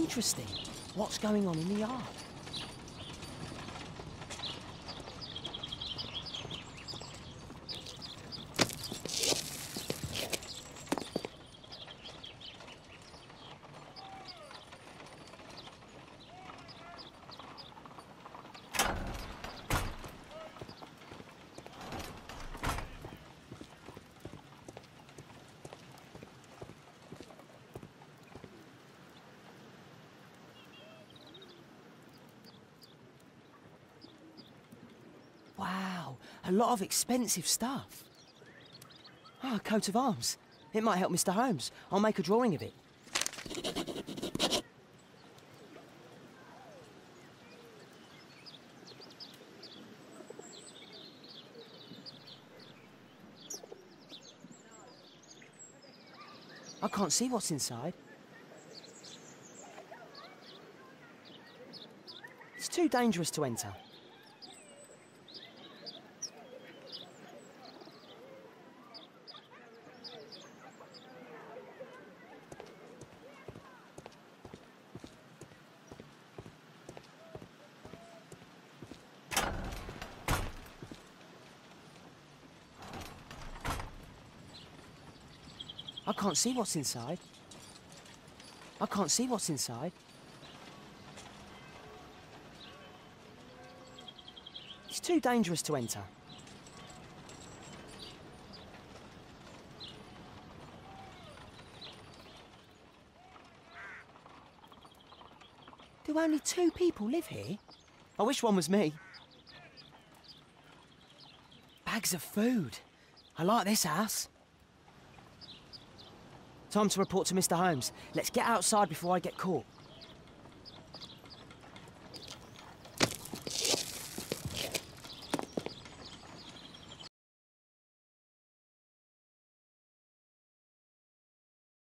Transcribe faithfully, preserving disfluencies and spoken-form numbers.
interesting. What's going on in the yard? Wow, a lot of expensive stuff. Ah, a coat of arms. It might help Mister Holmes. I'll make a drawing of it. I can't see what's inside. It's too dangerous to enter. I can't see what's inside. I can't see what's inside. It's too dangerous to enter. Do only two people live here? I wish one was me. Bags of food. I like this house. Time to report to Mister Holmes. Let's get outside before I get caught.